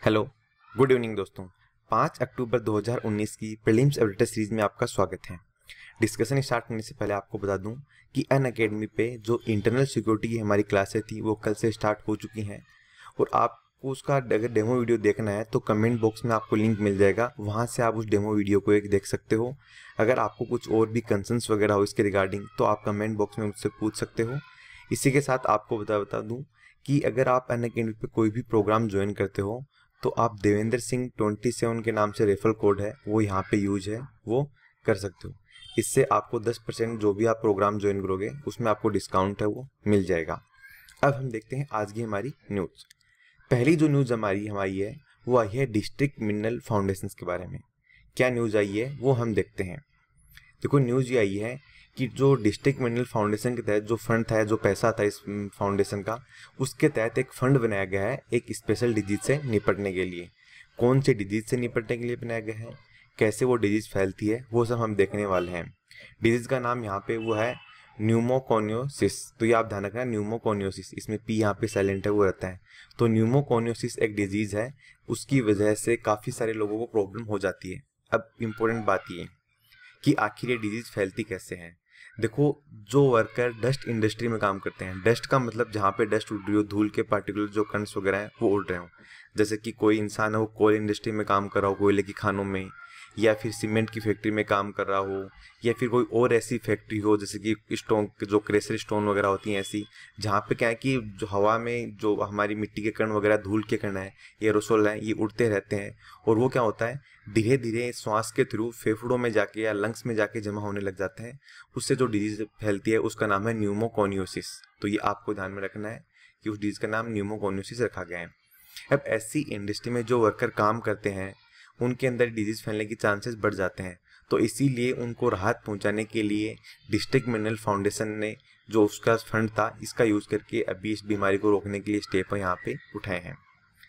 Hello, good evening दोस्तों। 5 अक्टूबर 2019 की prelims editor series में आपका स्वागत है। डिस्कशन स्टार्ट करने से पहले आपको बता दूं कि अनअकैडमी पे जो इंटरनल सिक्योरिटी की हमारी क्लासें थी वो कल से स्टार्ट हो चुकी हैं और आपको उसका अगर डेमो वीडियो देखना है तो कमेंट बॉक्स में आपको लिंक मिल जाएगा, वहाँ से आप उस डेमो वीडियो को एक देख सकते हो। अगर आपको कुछ और भी कंसर्न्स वगैरह हो इसके रिगार्डिंग तो आप कमेंट बॉक्स में मुझसे पूछ सकते हो। इसी के साथ आपको बता दूँ कि अगर आप अनअकैडमी पे कोई भी प्रोग्राम ज्वाइन करते हो तो आप देवेंद्र सिंह 27 के नाम से रेफरल कोड है वो यहाँ पे यूज है, वो कर सकते हो। इससे आपको 10% जो भी आप प्रोग्राम ज्वाइन करोगे उसमें आपको डिस्काउंट है वो मिल जाएगा। अब हम देखते हैं आज की हमारी न्यूज़। पहली जो न्यूज़ हमारी है वो आई है डिस्ट्रिक्ट मिनरल फाउंडेशन के बारे में। क्या न्यूज़ आई है वो हम देखते हैं। देखो, न्यूज़ ये आई है कि जो डिस्ट्रिक्ट मिनरल फाउंडेशन के तहत जो फंड था, जो पैसा था इस फाउंडेशन का, उसके तहत एक फंड बनाया गया है एक स्पेशल डिजीज से निपटने के लिए। कौन से डिजीज से निपटने के लिए बनाया गया है, कैसे वो डिजीज फैलती है, वो सब हम देखने वाले हैं। डिजीज का नाम यहाँ पे वो है न्यूमोकोनियोसिस। तो ये आप ध्यान रखना, न्यूमोकोनियोसिस, इसमें पी यहाँ पे साइलेंट है वो रहता है। तो न्यूमोकोनियोसिस एक डिजीज है, उसकी वजह से काफ़ी सारे लोगों को प्रॉब्लम हो जाती है। अब इम्पोर्टेंट बात ये कि आखिर ये डिजीज फैलती कैसे है। देखो, जो वर्कर डस्ट इंडस्ट्री में काम करते हैं, डस्ट का मतलब जहाँ पे डस्ट उड़ रही हो, धूल के पार्टिकुलर जो कणस वगैरह हैं वो उड़ रहे हो, जैसे कि कोई इंसान है वो कोल इंडस्ट्री में काम कर रहा हो, कोयले की खानों में, या फिर सीमेंट की फैक्ट्री में काम कर रहा हो, या फिर कोई और ऐसी फैक्ट्री हो जैसे कि स्टोन, जो क्रेशर स्टोन वगैरह होती हैं ऐसी, जहाँ पे क्या है कि जो हवा में जो हमारी मिट्टी के कण वगैरह, धूल के कण है, एरोसोल है, ये उड़ते रहते हैं और वो क्या होता है धीरे धीरे श्वास के थ्रू फेफड़ों में जाके या लंग्स में जाके जमा होने लग जाते हैं। उससे जो डिजीज फैलती है उसका नाम है न्यूमोकोनियोसिस। तो ये आपको ध्यान में रखना है कि उस डिजीज का नाम न्यूमोकोनियोसिस रखा गया है। अब ऐसी इंडस्ट्री में जो वर्कर काम करते हैं उनके अंदर डिजीज फैलने के चांसेस बढ़ जाते हैं। तो इसीलिए उनको राहत पहुंचाने के लिए डिस्ट्रिक्ट मिनरल फाउंडेशन ने जो उसका फंड था इसका यूज़ करके अभी इस बीमारी को रोकने के लिए स्टेप यहाँ पे उठाए हैं।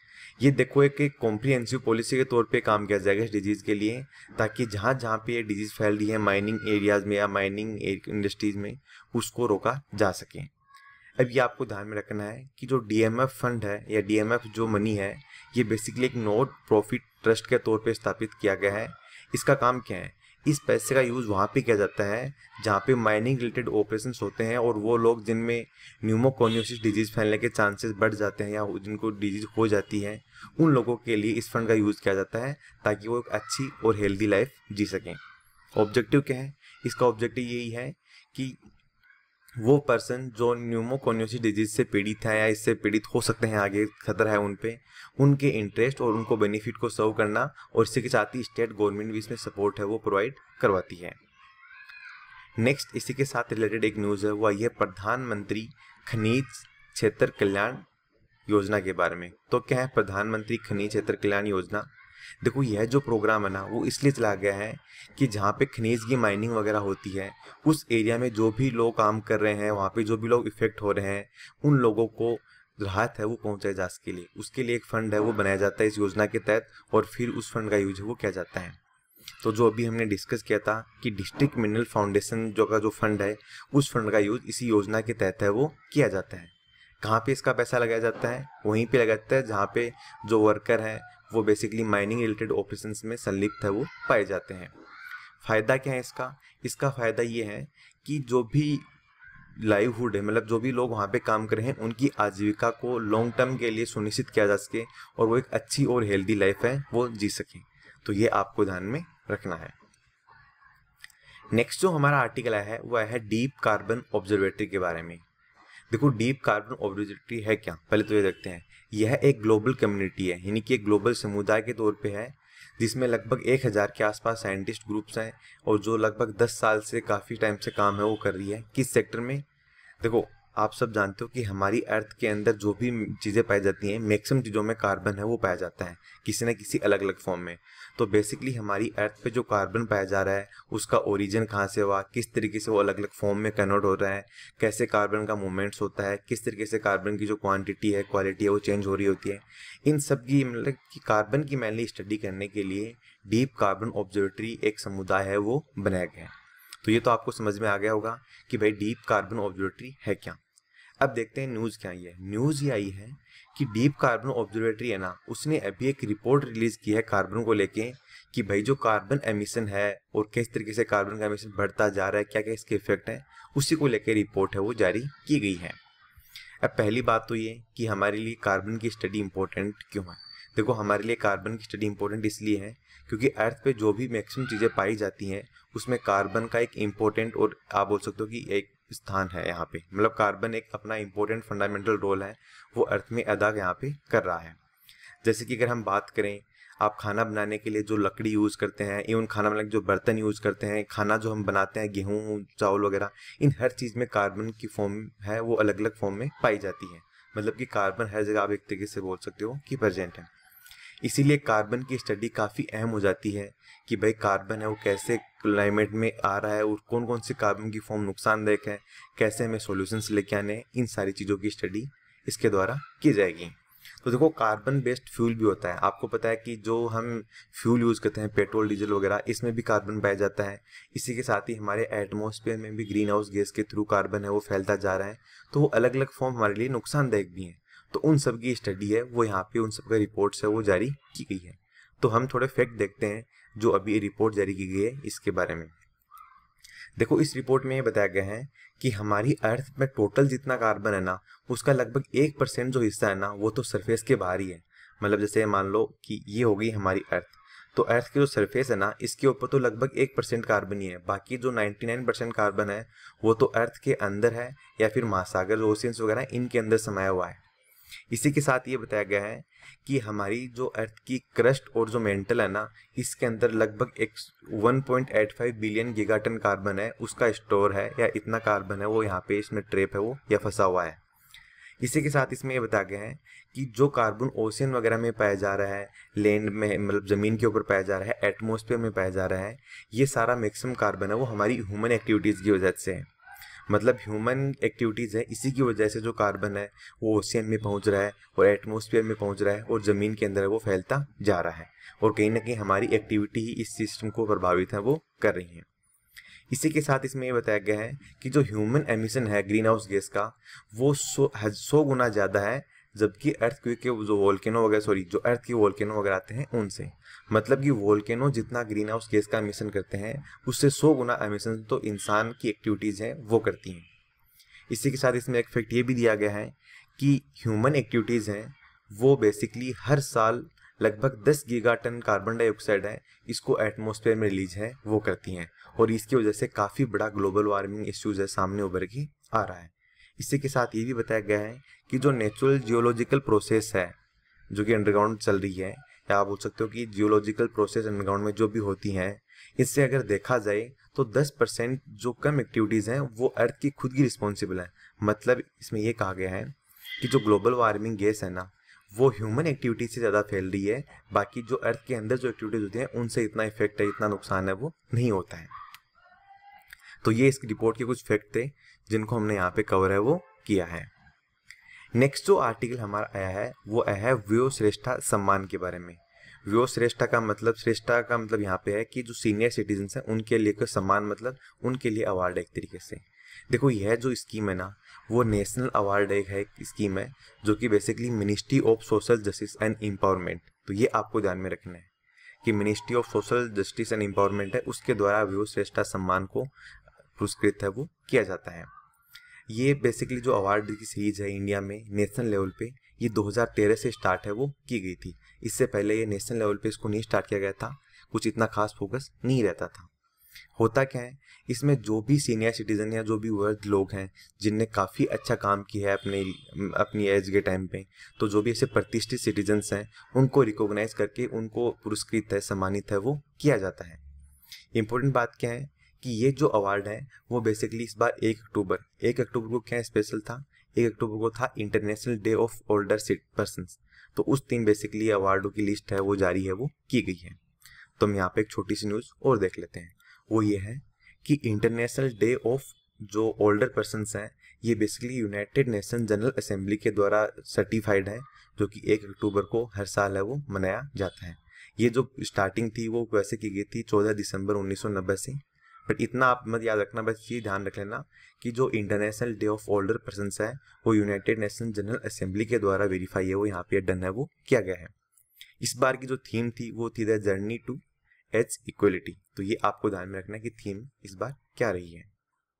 ये देखो एक कॉम्प्रिहेंसिव पॉलिसी के तौर पे काम किया जाएगा इस डिजीज़ के लिए, ताकि जहाँ जहाँ पे ये डिजीज़ फैल रही है माइनिंग एरियाज़ में या माइनिंग इंडस्ट्रीज़ में, उसको रोका जा सके। अब ये आपको ध्यान में रखना है कि जो डीएमएफ फंड है या डीएमएफ जो मनी है, ये बेसिकली एक नॉट प्रॉफिट ट्रस्ट के तौर पे स्थापित किया गया है। इसका काम क्या है, इस पैसे का यूज़ वहाँ पे किया जाता है जहाँ पे माइनिंग रिलेटेड ऑपरेशंस होते हैं और वो लोग जिनमें न्यूमोकोनियोसिस डिजीज़ फैलने के चांसेस बढ़ जाते हैं या जिनको डिजीज़ हो जाती है, उन लोगों के लिए इस फंड का यूज़ किया जाता है ताकि वो एक अच्छी और हेल्दी लाइफ जी सकें। ऑब्जेक्टिव क्या है, इसका ऑब्जेक्टिव यही है कि वो पर्सन जो न्यूमोकोनियोसिस डिजीज से पीड़ित है या इससे पीड़ित हो सकते हैं, आगे खतरा है उन पे, उनके इंटरेस्ट और उनको बेनिफिट को सर्व करना, और इसी के साथ ही स्टेट गवर्नमेंट भी इसमें सपोर्ट है वो प्रोवाइड करवाती है। नेक्स्ट इसी के साथ रिलेटेड एक न्यूज़ है, वो आई है प्रधानमंत्री खनिज क्षेत्र कल्याण योजना के बारे में। तो क्या है प्रधानमंत्री खनिज क्षेत्र कल्याण योजना? देखो, यह जो प्रोग्राम है ना वो इसलिए चला गया है कि जहाँ पे खनिज की माइनिंग वगैरह होती है उस एरिया में जो भी लोग काम कर रहे हैं, वहाँ पे जो भी लोग इफेक्ट हो रहे हैं, उन लोगों को राहत है वो पहुँचाई जा सके लिए, उसके लिए एक फंड है वो बनाया जाता है इस योजना के तहत, और फिर उस फंड का यूज है वो किया जाता है। तो जो अभी हमने डिस्कस किया था कि डिस्ट्रिक्ट मिनरल फाउंडेशन जो फंड है, उस फंड का यूज इसी योजना के तहत है वो किया जाता है। कहाँ पे इसका पैसा लगाया जाता है? वहीं पे लगाया जाता है जहाँ पे जो वर्कर हैं वो बेसिकली माइनिंग रिलेटेड ऑपरेशंस में संलिप्त है वो पाए जाते हैं। फ़ायदा क्या है इसका? इसका फ़ायदा ये है कि जो भी लाइवहुड है, मतलब जो भी लोग वहाँ पे काम कर रहे हैं, उनकी आजीविका को लॉन्ग टर्म के लिए सुनिश्चित किया जा सके और वो एक अच्छी और हेल्दी लाइफ है वो जी सकें। तो ये आपको ध्यान में रखना है। नेक्स्ट जो हमारा आर्टिकल आया है वो आया है डीप कार्बन ऑब्जर्वेटरी के बारे में। देखो, डीप कार्बन ऑब्जर्वेटरी है क्या, पहले तो ये देखते हैं। यह एक ग्लोबल कम्युनिटी है, यानी कि एक ग्लोबल समुदाय के तौर पे है, जिसमें लगभग 1000 के आसपास साइंटिस्ट ग्रुप्स हैं और जो लगभग 10 साल से काफ़ी टाइम से काम है वो कर रही है। किस सेक्टर में? देखो, आप सब जानते हो कि हमारी अर्थ के अंदर जो भी चीज़ें पाई जाती हैं, मैक्सिमम चीज़ों में कार्बन है वो पाया जाता है किसी न किसी अलग अलग फॉर्म में। तो बेसिकली हमारी अर्थ पे जो कार्बन पाया जा रहा है उसका ओरिजिन कहाँ से हुआ, किस तरीके से वो अलग अलग फॉर्म में कन्वर्ट हो रहा है, कैसे कार्बन का मूवमेंट्स होता है, किस तरीके से कार्बन की जो क्वांटिटी है, क्वालिटी है वो चेंज हो रही होती है, इन सब की मतलब कि कार्बन की मेनली स्टडी करने के लिए डीप कार्बन ऑब्जर्वेटरी एक समुदाय है वो बनाया गया है। तो ये तो आपको समझ में आ गया होगा कि भाई डीप कार्बन ऑब्जर्वेटरी है क्या। अब देखते हैं न्यूज़ क्या आई है। न्यूज़ ये आई है कि डीप कार्बन ऑब्जर्वेटरी है ना, उसने अभी एक रिपोर्ट रिलीज की है कार्बन को लेके कि भाई जो कार्बन एमिशन है और किस तरीके से कार्बन का एमिशन बढ़ता जा रहा है, क्या क्या इसके इफेक्ट है, उसी को लेकर रिपोर्ट है वो जारी की गई है। अब पहली बात तो ये कि हमारे लिए कार्बन की स्टडी इंपॉर्टेंट क्यों है। देखो, हमारे लिए कार्बन की स्टडी इंपॉर्टेंट इसलिए है क्योंकि अर्थ पे जो भी मैक्सिमम चीज़ें पाई जाती हैं उसमें कार्बन का एक इम्पोर्टेंट और आप बोल सकते हो कि एक स्थान है यहाँ पे। मतलब कार्बन एक अपना इम्पोर्टेंट फंडामेंटल रोल है वो अर्थ में अदा यहाँ पे कर रहा है। जैसे कि अगर हम बात करें, आप खाना बनाने के लिए जो लकड़ी यूज़ करते हैं, इवन खाना बनाने के जो बर्तन यूज़ करते हैं, खाना जो हम बनाते हैं, गेहूँ चावल वगैरह, इन हर चीज़ में कार्बन की फॉर्म है वो अलग अलग फॉर्म में पाई जाती है। मतलब कि कार्बन हर जगह आप एक तरीके से बोल सकते हो कि प्रेजेंट है। इसीलिए कार्बन की स्टडी काफ़ी अहम हो जाती है कि भाई कार्बन है वो कैसे क्लाइमेट में आ रहा है और कौन कौन सी कार्बन की फॉर्म नुकसानदायक है, कैसे हमें सॉल्यूशंस लेके आने हैं, इन सारी चीज़ों की स्टडी इसके द्वारा की जाएगी। तो देखो, कार्बन बेस्ड फ्यूल भी होता है। आपको पता है कि जो हम फ्यूल यूज़ करते हैं पेट्रोल डीजल वगैरह, इसमें भी कार्बन पाया जाता है। इसी के साथ ही हमारे एटमॉस्फेयर में भी ग्रीन हाउस गैस के थ्रू कार्बन है वो फैलता जा रहा है। तो वो अलग अलग फॉर्म हमारे लिए नुकसानदायक भी हैं। तो उन सब की स्टडी है वो यहाँ पे, उन सब का रिपोर्ट्स है वो जारी की गई है। तो हम थोड़े फैक्ट देखते हैं जो अभी रिपोर्ट जारी की गई है इसके बारे में। देखो, इस रिपोर्ट में ये बताया गया है कि हमारी अर्थ में टोटल जितना कार्बन है ना, उसका लगभग 1% जो हिस्सा है ना वो तो सरफेस के बाहर ही है। मतलब जैसे मान लो कि ये हो गई हमारी अर्थ, तो अर्थ की जो सरफेस है ना इसके ऊपर तो लगभग 1% कार्बन ही है। बाकी जो 99% कार्बन है वो तो अर्थ के अंदर है या फिर महासागर जो ओशियंस वगैरह इनके अंदर समाया हुआ है। इसी के साथ ये बताया गया है कि हमारी जो अर्थ की क्रस्ट और जो मेंटल है ना, इसके अंदर लगभग 1.85 बिलियन गीगाटन कार्बन है उसका स्टोर है, या इतना कार्बन है वो यहाँ पे इसमें ट्रैप है वो या फंसा हुआ है। इसी के साथ इसमें ये बताया गया है कि जो कार्बन ओशियन वगैरह में पाया जा रहा है, लैंड में मतलब ज़मीन के ऊपर पाया जा रहा है, एटमॉस्फेयर में पाया जा रहा है, ये सारा मैक्सिमम कार्बन है वो हमारी ह्यूमन एक्टिविटीज़ की वजह से है। मतलब ह्यूमन एक्टिविटीज़ है, इसी की वजह से जो कार्बन है वो ओशियन में पहुंच रहा है और एटमॉस्फेयर में पहुंच रहा है और ज़मीन के अंदर है वो फैलता जा रहा है। और कहीं ना कहीं हमारी एक्टिविटी ही इस सिस्टम को प्रभावित है वो कर रही है। इसी के साथ इसमें ये बताया गया है कि जो ह्यूमन एमिशन है ग्रीन हाउस गैस का वो 100 गुना ज़्यादा है, जबकि अर्थक्वेक के जो वोल्केनो वगैरह जो अर्थ के वोल्केनो वगैरह आते हैं उनसे। मतलब कि वोल्केनो जितना ग्रीन हाउस गैस का एमिशन करते हैं उससे 100 गुना एमिशन तो इंसान की एक्टिविटीज़ हैं वो करती हैं। इसी के साथ इसमें एक फैक्ट ये भी दिया गया है कि ह्यूमन एक्टिविटीज़ हैं वो बेसिकली हर साल लगभग 10 गीगाटन कार्बन डाइऑक्साइड है इसको एटमॉस्फेयर में रिलीज है वो करती हैं, और इसकी वजह से काफ़ी बड़ा ग्लोबल वार्मिंग इश्यूज है सामने उभर के आ रहा है। इसी के साथ ये भी बताया गया है कि जो नेचुरल जियोलॉजिकल प्रोसेस है जो कि अंडरग्राउंड चल रही है, या आप बोल सकते हो कि जियोलॉजिकल प्रोसेस अंडरग्राउंड में जो भी होती हैं, इससे अगर देखा जाए तो 10% जो कम एक्टिविटीज़ हैं वो अर्थ की खुद की रिस्पॉन्सिबल है। मतलब इसमें यह कहा गया है कि जो ग्लोबल वार्मिंग गैस है ना वो ह्यूमन एक्टिविटी से ज़्यादा फैल रही है, बाकी जो अर्थ के अंदर जो एक्टिविटीज होती हैं उनसे इतना इफेक्ट है, इतना नुकसान है वो नहीं होता है। तो ये इस रिपोर्ट के कुछ फैक्ट थे जिनको हमने यहाँ पे कवर है वो किया है। नेक्स्ट जो आर्टिकल हमारा आया है वो आया है व्योश्रेष्ठा सम्मान के बारे में। व्योश्रेष्ठा का मतलब, श्रेष्ठा का मतलब यहाँ पे है कि जो सीनियर सिटीजन हैं उनके लिए कोई सम्मान, मतलब उनके लिए अवार्ड है एक तरीके से। देखो, यह जो स्कीम है ना वो नेशनल अवार्ड एक है स्कीम है जो कि basically ministry of social justice and empowerment, तो ये आपको ध्यान में रखना है कि ministry of social justice and empowerment है उसके द्वारा व्योश्रेष्ठा सम्मान को पुरस्कृत है वो किया जाता है। ये बेसिकली जो अवार्ड की सीरीज है इंडिया में नेशनल लेवल पे, ये 2013 से स्टार्ट है वो की गई थी। इससे पहले ये नेशनल लेवल पे इसको नहीं स्टार्ट किया गया था, कुछ इतना खास फोकस नहीं रहता था। होता क्या है, इसमें जो भी सीनियर सिटीजन या जो भी वर्ग लोग हैं जिनने काफ़ी अच्छा काम किया है अपनी एज के टाइम पे, तो जो भी ऐसे प्रतिष्ठित सिटीजन्स हैं उनको रिकॉग्नाइज करके उनको पुरस्कृत है, सम्मानित है वो किया जाता है। इम्पोर्टेंट बात क्या है कि ये जो अवार्ड है वो बेसिकली इस बार 1 अक्टूबर को क्या स्पेशल था, 1 अक्टूबर को था international day of older persons. तो उस दिन बेसिकली अवार्डों की लिस्ट है वो जारी है वो की गई है। तो हम यहाँ पे एक छोटी सी न्यूज़ और देख लेते हैं। वो ये है कि इंटरनेशनल डे ऑफ जो ओल्डर पर्सन्स हैं ये basically united nation general assembly के द्वारा सर्टिफाइड है, जो कि 1 अक्टूबर को हर साल है वो मनाया जाता है। ये जो स्टार्टिंग थी वो वैसे की गई थी 14 दिसंबर 1990 से, बट इतना आप मत याद रखना, बस ये ध्यान रख लेना कि जो international day of older persons है वो यूनाइटेड नेशन जनरल असेंबली के द्वारा वेरीफाई है, वो यहाँ पे डन है, वो किया गया है। इस बार की जो थीम थी वो थी the journey to age equality. तो ये आपको ध्यान में रखना है कि थीम इस बार क्या रही है।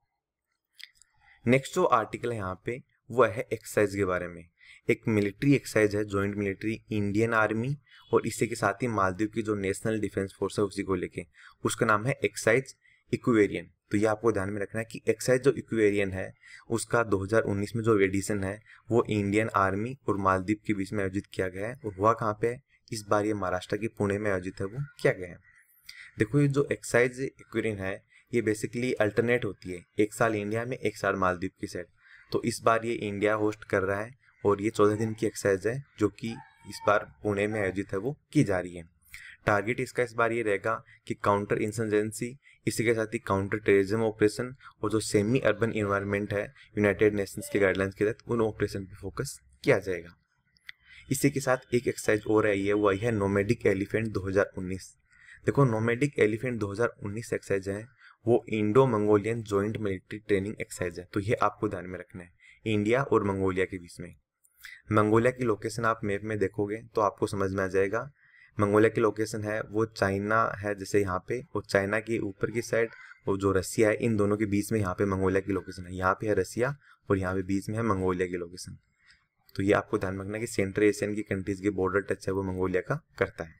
नेक्स्ट जो आर्टिकल है यहाँ पे वो है एक्सरसाइज के बारे में। एक मिलिट्री एक्सरसाइज है, जॉइंट मिलिट्री इंडियन आर्मी और इसी के साथ ही मालदीव की जो नेशनल डिफेंस फोर्स है उसी को लेके, उसका नाम है एक्सरसाइज इक्वेरियन। तो ये आपको ध्यान में रखना है कि एक्सरसाइज जो इक्वेरियन है उसका 2019 में जो एडिशन है वो इंडियन आर्मी और मालदीव के बीच में आयोजित किया गया है। और हुआ कहाँ पे है? इस बार ये महाराष्ट्र के पुणे में आयोजित है, वो किया गया है। देखो ये जो एक्सरसाइज इक्वेरियन है ये बेसिकली अल्टरनेट होती है, एक साल इंडिया में एक साल मालदीव की साइड। तो इस बार ये इंडिया होस्ट कर रहा है और ये 14 दिन की एक्सरसाइज है जो कि इस बार पुणे में आयोजित है, वो की जा रही है। टारगेट इसका इस बार ये रहेगा कि काउंटर इंसर्जेंसी, इसी के साथ ही काउंटर टेररिज्म ऑपरेशन और जो सेमी अर्बन इन्वायरमेंट है यूनाइटेड नेशंस के गाइडलाइंस के तहत उन ऑपरेशन पे फोकस किया जाएगा। इसी के साथ एक एक्सरसाइज और आई है, वो आई है नोमैडिक एलिफेंट 2019। देखो नोमैडिक एलिफेंट 2019 एक्सरसाइज है वो Indo Mongolian joint military training exercise है। तो ये आपको ध्यान में रखना है, इंडिया और मंगोलिया के बीच में। मंगोलिया की लोकेशन आप मैप में देखोगे तो आपको समझ में आ जाएगा। मंगोलिया की लोकेशन है वो चाइना है, जैसे यहाँ पे, और चाइना के ऊपर की साइड और जो रसिया है, इन दोनों के बीच में यहाँ पे मंगोलिया की लोकेशन है। यहाँ पे है रसिया और यहाँ पे बीच में है मंगोलिया की लोकेशन। तो ये आपको ध्यान रखना है कि सेंट्रल एशियन की कंट्रीज के बॉर्डर टच है वो मंगोलिया का करता है।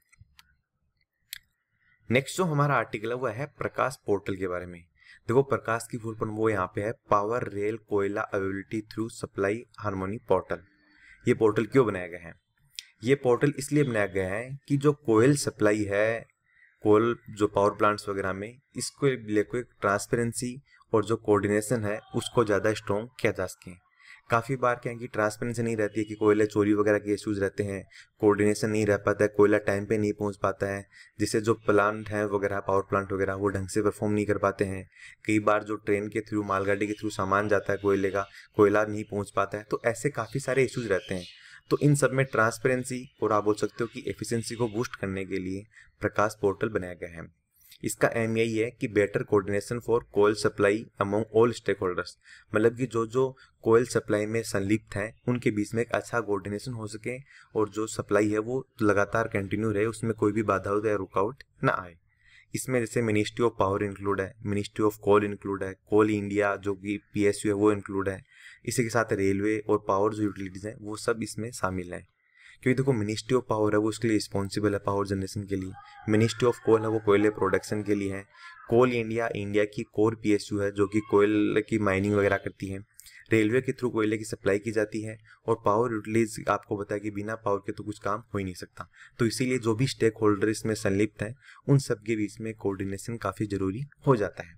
नेक्स्ट जो हमारा आर्टिकल है वो है प्रकाश पोर्टल के बारे में। देखो प्रकाश की फुल फॉर्म वो यहाँ पे है पावर रेल कोयला availability through supply harmony portal. ये पोर्टल क्यों बनाया गया है? ये पोर्टल इसलिए बनाया गया है कि जो कोयल सप्लाई है, कोयल जो पावर प्लांट्स वगैरह में, इसको लेकर ट्रांसपेरेंसी और जो कोऑर्डिनेशन है उसको ज़्यादा स्ट्रॉन्ग किया जा सके। काफ़ी बार क्या है कि ट्रांसपेरेंसी नहीं रहती है, कि कोयले चोरी वगैरह के इश्यूज रहते हैं, कोऑर्डिनेशन नहीं रह पाता है, कोयला टाइम पे नहीं पहुंच पाता है, जिससे जो प्लांट है वगैरह पावर प्लांट वगैरह वो ढंग से परफॉर्म नहीं कर पाते हैं। कई बार जो ट्रेन के थ्रू, मालगाड़ी के थ्रू सामान जाता है कोयले का, कोयला नहीं पहुँच पाता है। तो ऐसे काफ़ी सारे इश्यूज रहते हैं। तो इन सब में ट्रांसपेरेंसी और आप बोल सकते हो कि एफिशिएंसी को बूस्ट करने के लिए प्रकाश पोर्टल बनाया गया है। इसका एम यही है कि better coordination for coal supply among all stakeholders, मतलब कि जो कोयल सप्लाई में संलिप्त हैं उनके बीच में एक अच्छा कोऑर्डिनेशन हो सके और जो सप्लाई है वो लगातार कंटिन्यू रहे, उसमें कोई भी बाधा या रुकावट ना आए। इसमें जैसे मिनिस्ट्री ऑफ पावर इंक्लूड है, मिनिस्ट्री ऑफ कोल इंक्लूड है, कोल इंडिया जो कि PSU है वो इंक्लूड है, इसी के साथ रेलवे और पावर जो यूटिलिटीज हैं वो सब इसमें शामिल हैं। क्योंकि देखो मिनिस्ट्री ऑफ पावर है वो उसके लिए रिस्पॉन्सिबल है पावर जनरेशन के लिए, मिनिस्ट्री ऑफ कोल है वो कोयले प्रोडक्शन के लिए है, कोल इंडिया इंडिया की कोर PSU है जो कि कोयले की माइनिंग वगैरह करती है, रेलवे के थ्रू कोयले की सप्लाई की जाती है, और पावर यूटिलिटीज आपको बताया कि बिना पावर के तो कुछ काम हो ही नहीं सकता। तो इसीलिए जो भी स्टेक होल्डर इसमें संलिप्त हैं उन सब के बीच में कोऑर्डिनेशन काफ़ी जरूरी हो जाता है।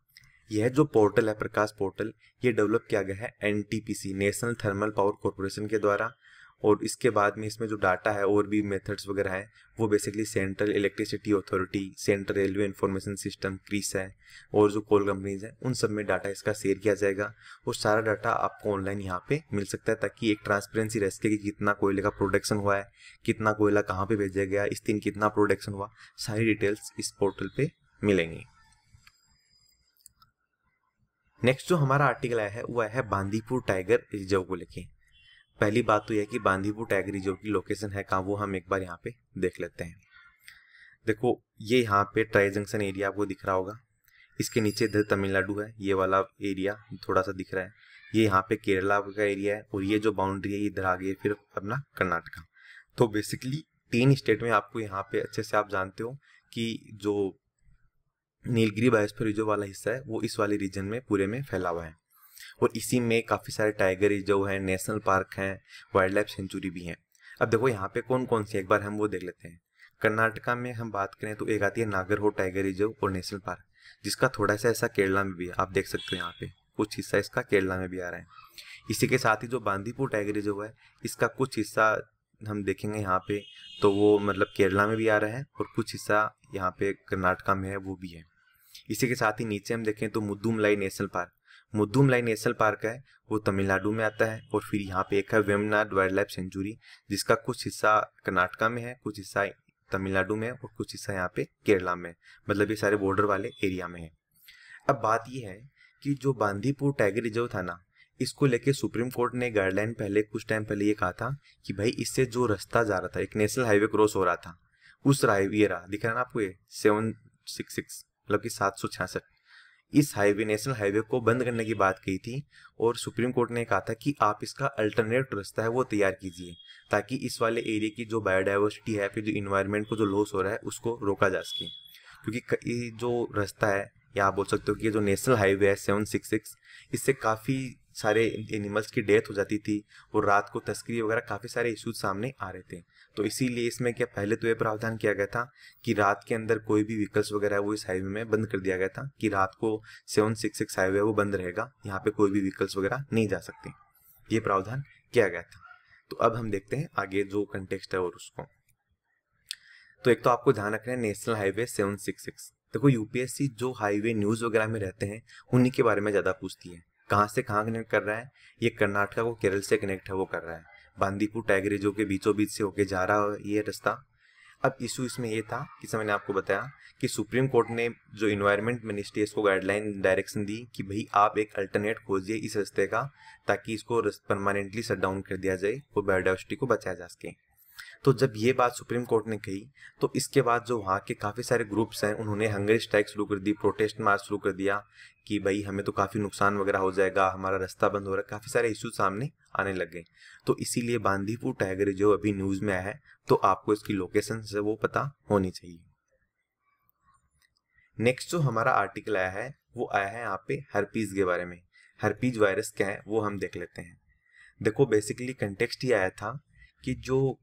यह जो पोर्टल है प्रकाश पोर्टल, ये डेवलप किया गया है NTPC national thermal power corporation के द्वारा, और इसके बाद में इसमें जो डाटा है और भी मेथड्स वगैरह हैं वो basically central electricity authority, central railway information system CRIS है, और जो कोल कंपनीज हैं उन सब में डाटा इसका शेयर किया जाएगा। और सारा डाटा आपको ऑनलाइन यहाँ पे मिल सकता है ताकि एक ट्रांसपेरेंसी रह सके कि कितना कोयले का प्रोडक्शन हुआ है, कितना कोयला कहाँ पे भेजा गया, इस दिन कितना प्रोडक्शन हुआ, सारी डिटेल्स इस पोर्टल पे मिलेंगी। नेक्स्ट जो हमारा आर्टिकल आया है वो आया है बांदीपुर टाइगर रिजर्व को लेके। पहली बात तो यह है कि बांदीपुर टाइगर रिजर्व की लोकेशन है कहाँ, वो हम एक बार यहाँ पे देख लेते हैं। देखो ये यहाँ पे ट्राई जंक्शन एरिया आपको दिख रहा होगा, इसके नीचे इधर तमिलनाडु है, ये वाला एरिया थोड़ा सा दिख रहा है, ये यहाँ पे केरला का एरिया है, और ये जो बाउंड्री है इधर आ गई फिर अपना कर्नाटका। तो बेसिकली 3 स्टेट में आपको यहाँ पे अच्छे से आप जानते हो कि जो नीलगिरी बायोस्फीयर रिजर्व वाला हिस्सा है वो इस वाले रीजन में पूरे में फैला हुआ है, और इसी में काफ़ी सारे टाइगर रिजर्व हैं, नेशनल पार्क हैं, वाइल्ड लाइफ सेंचुरी भी हैं। अब देखो यहाँ पे कौन कौन सी, एक बार हम वो देख लेते हैं। कर्नाटका में हम बात करें तो एक आती है नागरहोड टाइगर रिजर्व और नेशनल पार्क, जिसका थोड़ा सा ऐसा केरला में भी है, आप देख सकते हो यहाँ पे कुछ हिस्सा इसका केरला में भी आ रहा है। इसी के साथ ही जो बांदीपुर टाइगर रिजर्व है इसका कुछ हिस्सा हम देखेंगे यहाँ पे तो वो मतलब केरला में भी आ रहा है, और कुछ हिस्सा यहाँ पे कर्नाटका में है वो भी है। इसी के साथ ही नीचे हम देखें तो Mudumalai national park, Mudumalai national park है वो तमिलनाडु में आता है, और फिर यहाँ पे एक है वेमनाड वाइल्ड लाइफ सेंचुरी जिसका कुछ हिस्सा कर्नाटका में है, कुछ हिस्सा तमिलनाडु में है, और कुछ हिस्सा यहाँ पे केरला में, मतलब ये सारे बॉर्डर वाले एरिया में है। अब बात ये है कि जो बांदीपुर टाइगर रिजर्व था ना, इसको लेके सुप्रीम कोर्ट ने गाइडलाइन पहले कुछ टाइम पहले ये कहा था कि भाई इससे जो रास्ता जा रहा था, एक नेशनल हाईवे क्रॉस हो रहा था, उस ये रहा दिख रहा है ना आपको, ये 766 मतलब कि 766, इस हाईवे नेशनल हाईवे को बंद करने की बात कही थी। और सुप्रीम कोर्ट ने कहा था कि आप इसका अल्टरनेट रास्ता है वो तैयार कीजिए, ताकि इस वाले एरिया की जो बायोडाइवर्सिटी है, फिर जो इन्वायरमेंट को जो लॉस हो रहा है उसको रोका जा सके। क्योंकि ये जो रास्ता है, या आप बोल सकते हो कि ये जो नेशनल हाईवे है 766, इससे काफ़ी सारे एनिमल्स की डेथ हो जाती थी और रात को तस्करी वगैरह काफ़ी सारे इश्यूज सामने आ रहे थे। तो इसीलिए इसमें क्या पहले तो ये प्रावधान किया गया था कि रात के अंदर कोई भी व्हीकल्स वगैरह है वो इस हाईवे में बंद कर दिया गया था, कि रात को 766 हाईवे वो बंद रहेगा, यहाँ पे कोई भी व्हीकल्स वगैरह नहीं जा सकते। ये प्रावधान किया गया था। तो अब हम देखते हैं आगे जो कंटेक्स्ट है और उसको। तो एक तो आपको ध्यान रखना है नेशनल हाईवे 766। देखो यूपीएससी जो हाईवे न्यूज़ वगैरह में रहते हैं उन्हीं के बारे में ज़्यादा पूछती है। कहाँ से कहाँ कनेक्ट कर रहा है, ये कर्नाटका को केरल से कनेक्ट है वो कर रहा है, बांदीपुर टाइगर रिजर्व के बीचों बीच से होके जा रहा है ये रास्ता। अब इशू इसमें ये था कि मैंने आपको बताया कि सुप्रीम कोर्ट ने जो इन्वायरमेंट मिनिस्ट्री इसको गाइडलाइन डायरेक्शन दी कि भाई आप एक अल्टरनेट खोजिए इस रास्ते का, ताकि इसको परमानेंटली शट डाउन कर दिया जाए और बायोडाइवर्सिटी को बचाया जा सके। तो जब ये बात सुप्रीम कोर्ट ने कही तो इसके बाद जो वहाँ के काफ़ी सारे ग्रुप्स हैं उन्होंने हंगर स्ट्राइक शुरू कर दी, प्रोटेस्ट मार्च शुरू कर दिया कि भाई हमें तो काफ़ी नुकसान वगैरह हो जाएगा, हमारा रास्ता बंद हो रहा है, काफ़ी सारे इश्यूज सामने आने लग गए। तो इसीलिए बांदीपुर टाइगर रिजर्व अभी न्यूज़ में आया है, तो आपको इसकी लोकेशन से वो पता होनी चाहिए। नेक्स्ट जो हमारा आर्टिकल आया है वो आया है यहाँ पे हर्पीज के बारे में। हर्पीज वायरस क्या है वो हम देख लेते हैं। देखो बेसिकली कंटेक्स्ट ही आया था कि जो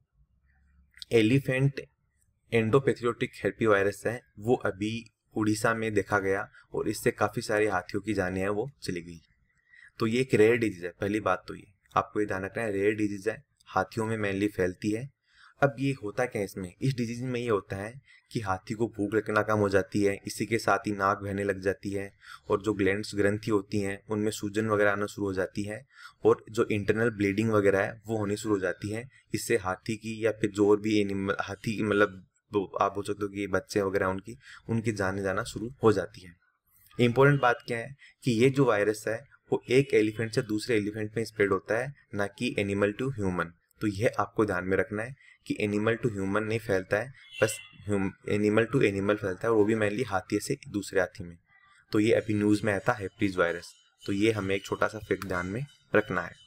एलिफेंट एंडोपैथोटिक हेर्पी वायरस है वो अभी उड़ीसा में देखा गया और इससे काफ़ी सारे हाथियों की जानें हैं वो चली गई। तो ये एक रेयर डिजीज है, पहली बात तो ये आपको ये ध्यान रखना है, रेयर डिजीज है, हाथियों में मेनली फैलती है। अब ये होता क्या है इसमें, इस डिजीज में ये होता है कि हाथी को भूख लगना कम हो जाती है, इसी के साथ ही नाक बहने लग जाती है और जो ग्लैंड्स ग्रंथि होती हैं उनमें सूजन वगैरह आना शुरू हो जाती है और जो इंटरनल ब्लीडिंग वगैरह है वो होनी शुरू हो जाती है। इससे हाथी की या फिर जो और भी एनिमल हाथी मतलब आप बोल सकते हो कि बच्चे वगैरह उनकी जाने जाना शुरू हो जाती है। इंपॉर्टेंट बात क्या है कि ये जो वायरस है वो एक एलिफेंट से दूसरे एलिफेंट में स्प्रेड होता है, ना कि एनिमल टू ह्यूमन। तो यह आपको ध्यान में रखना है कि एनिमल टू ह्यूमन नहीं फैलता है, बस एनिमल टू एनिमल फैलता है और वो भी मेनली हाथी से दूसरे हाथी में। तो ये अभी न्यूज़ में आता है हेर्पीज वायरस, तो ये हमें एक छोटा सा फैक्ट ध्यान में रखना है।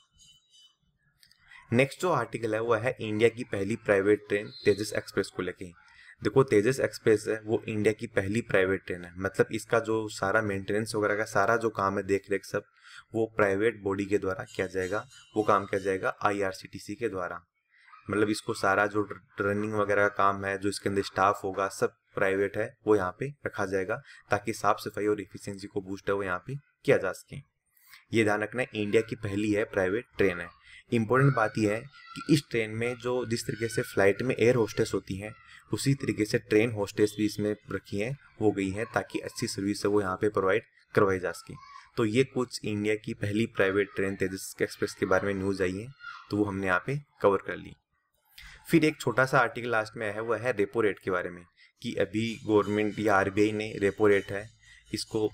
नेक्स्ट जो आर्टिकल है वो है इंडिया की पहली प्राइवेट ट्रेन तेजस एक्सप्रेस को लेके। देखो तेजस एक्सप्रेस है वो इंडिया की पहली प्राइवेट ट्रेन है, मतलब इसका जो सारा मेंटेनेंस वगैरह का सारा जो काम है, देख रेख सब, वो प्राइवेट बॉडी के द्वारा किया जाएगा। वो काम किया जाएगा IRCTC के द्वारा। मतलब इसको सारा जो रनिंग वगैरह का काम है, जो इसके अंदर स्टाफ होगा, सब प्राइवेट है, वो यहाँ पे रखा जाएगा ताकि साफ सफाई और इफिशियंसी को बूस्ट है वो यहाँ पे किया जा सके। ये ध्यान रखना है, इंडिया की पहली है प्राइवेट ट्रेन है। इंपॉर्टेंट बात यह है कि इस ट्रेन में जो जिस तरीके से फ्लाइट में एयर होस्टेस होती हैं उसी तरीके से ट्रेन होस्टेस भी इसमें रखी हैं हो गई हैं, ताकि अच्छी सर्विस है वो यहाँ पे प्रोवाइड करवाई जा सके। तो ये कुछ इंडिया की पहली प्राइवेट ट्रेन तेजस एक्सप्रेस के बारे में न्यूज़ आई है, तो वो हमने यहाँ पे कवर कर ली। फिर एक छोटा सा आर्टिकल लास्ट में है वो है रेपो रेट के बारे में, कि अभी गवर्नमेंट या RBI ने रेपो रेट है इसको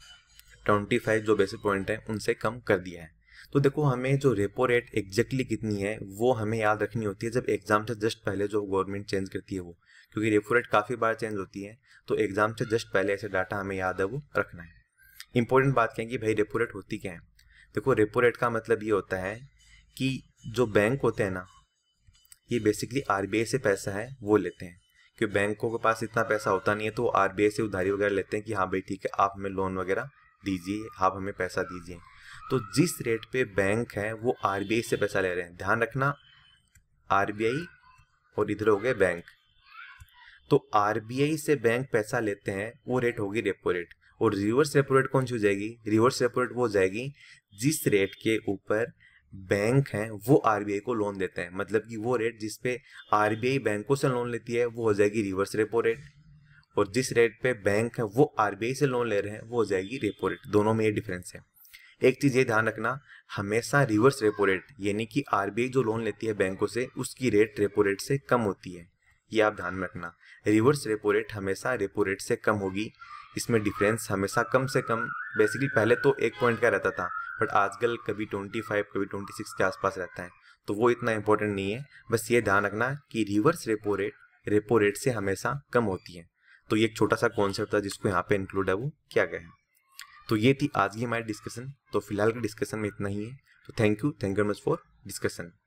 25 जो बेसिस पॉइंट है उनसे कम कर दिया है। तो देखो हमें जो रेपो रेट एग्जैक्टली कितनी है वो हमें याद रखनी होती है जब एग्जाम से जस्ट पहले जो गवर्नमेंट चेंज करती है वो, क्योंकि रेपो रेट काफ़ी बार चेंज होती है, तो एग्जाम से जस्ट पहले ऐसे डाटा हमें याद है वो रखना है। इंपॉर्टेंट बात क्या है कि भाई रेपो रेट होती क्या है। देखो रेपो रेट का मतलब ये होता है कि जो बैंक होते हैं ना, ये बेसिकली RBI से पैसा है वो लेते हैं, क्योंकि बैंकों के पास इतना पैसा होता नहीं है, तो RBI से उधारी वगैरह लेते हैं कि हाँ भाई ठीक है आप हमें लोन वगैरह दीजिए, आप हमें पैसा दीजिए। तो जिस रेट पे बैंक है वो RBI से पैसा ले रहे हैं, ध्यान रखना RBI और इधर हो गए बैंक, तो RBI से बैंक पैसा लेते हैं वो रेट होगी रेपो रेट। और रिवर्स रेपो रेट कौन सी हो जाएगी, रिवर्स रेपो रेट वो हो जाएगी जिस रेट के ऊपर बैंक हैं वो RBI को लोन देते हैं, मतलब कि वो रेट जिस पे RBI बैंकों से लोन लेती है वो हो जाएगी रिवर्स रेपो रेट, और जिस रेट पे बैंक है वो RBI से लोन ले रहे हैं वो हो जाएगी रेपो रेट। दोनों में ये डिफरेंस है। एक चीज़ ये ध्यान रखना, हमेशा रिवर्स रेपो रेट यानी कि RBI जो लोन लेती है बैंकों से उसकी रेट रेपो रेट से कम होती है, ये आप ध्यान में रखना। रिवर्स रेपो रेट हमेशा रेपो रेट से कम होगी, इसमें डिफरेंस हमेशा कम से कम, बेसिकली पहले तो 1 पॉइंट का रहता था, बट आजकल कभी 25 कभी 26 के आसपास रहता है, तो वो इतना इंपॉर्टेंट नहीं है। बस ये ध्यान रखना कि रिवर्स रेपो रेट से हमेशा कम होती है। तो ये एक छोटा सा कॉन्सेप्ट था जिसको यहाँ पे इंक्लूड है वो किया गया है। तो ये थी आज की हमारी डिस्कशन। तो फिलहाल की डिस्कशन में इतना ही है। तो thank you very much for discussion.